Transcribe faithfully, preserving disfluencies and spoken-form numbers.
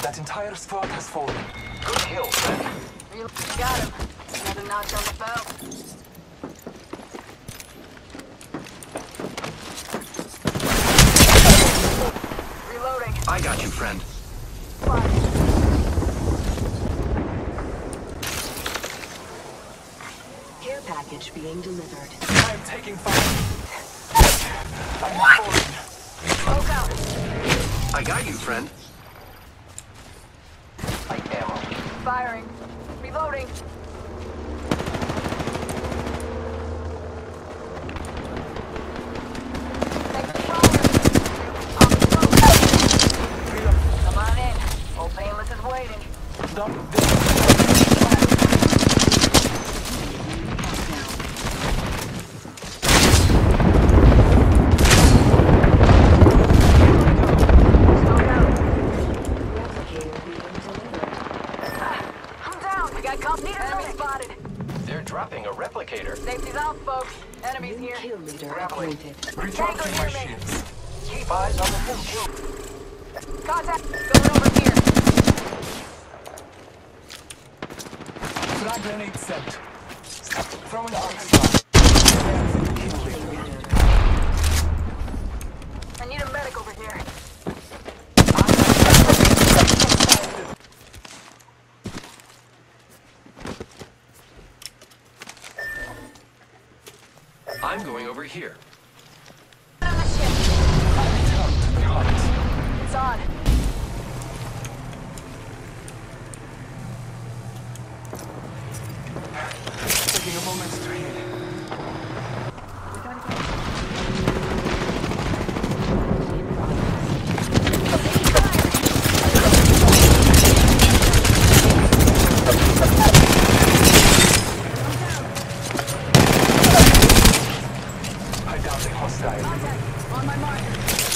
That entire squad has fallen. Good kill, friend. You got him. Another notch on the belt. Reloading. I got you, friend. Fire. Care package being delivered. I am taking fire. I am falling. Smoke out. I got you, friend. Light ammo. Firing. Reloading. Thanks for following. On the smoke. Come on in. Old Painless is waiting. Dump this. Smoke out. Replicator being delivered. I'm down. We got company. Enemy spotted. They're dropping a replicator. Safety's out, folks. Enemies New here. kill leader Grappling. appointed. Recharging my Tango near me. shields. Keep eyes on the new kill. Contact. Going over here. Frag grenade sent. Throwing arc. Kill leader. I need a medic over here. I'm going over here. On the ship. I return to the hunt. It's on. Taking a moment to heal. I downed a hostile. Contact. On my mark.